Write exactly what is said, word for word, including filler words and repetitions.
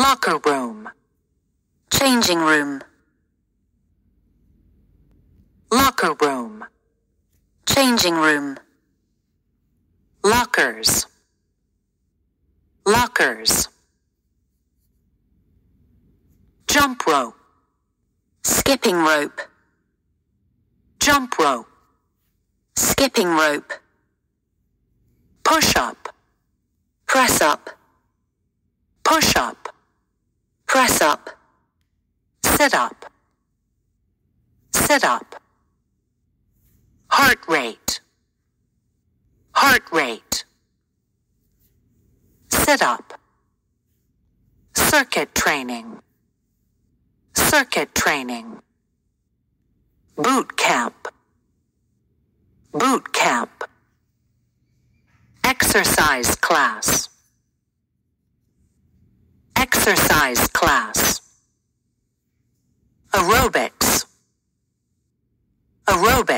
locker room, changing room, locker room, changing room, lockers, lockers, jump rope, skipping rope, jump rope, skipping rope, push up, press up, push up, press up, sit up, sit up, heart rate, heart rate, sit up, circuit training, circuit training, boot camp, boot camp, exercise class, exercise class, aerobics, aerobics.